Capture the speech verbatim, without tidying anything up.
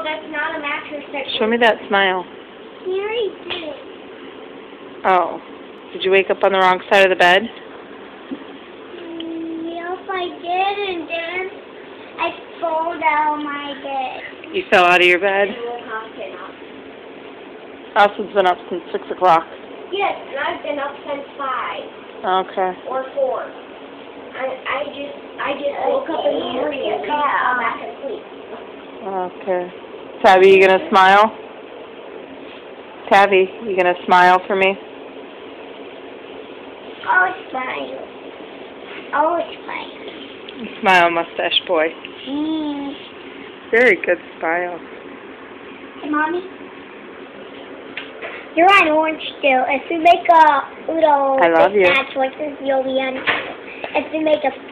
that's not a mattress. That Show me that smile. He already did it. Oh. Did you wake up on the wrong side of the bed? Mm, yes, I did, and then I fall down my bed. You fell out of your bed? And woke Austin up. Austin's been up since six o'clock. Yes, and I've been up since five. Okay. Or four. I I just I just woke up in the morning and fell back asleep. Okay. Tabby, you gonna smile? Tabby, you gonna smile for me? Oh, smile. Oh, smile. Smile, mustache boy. Mm. Very good smile. Hey, Mommy. You're on orange still. If we make a little I love you. match like this, you'll be on. If we make a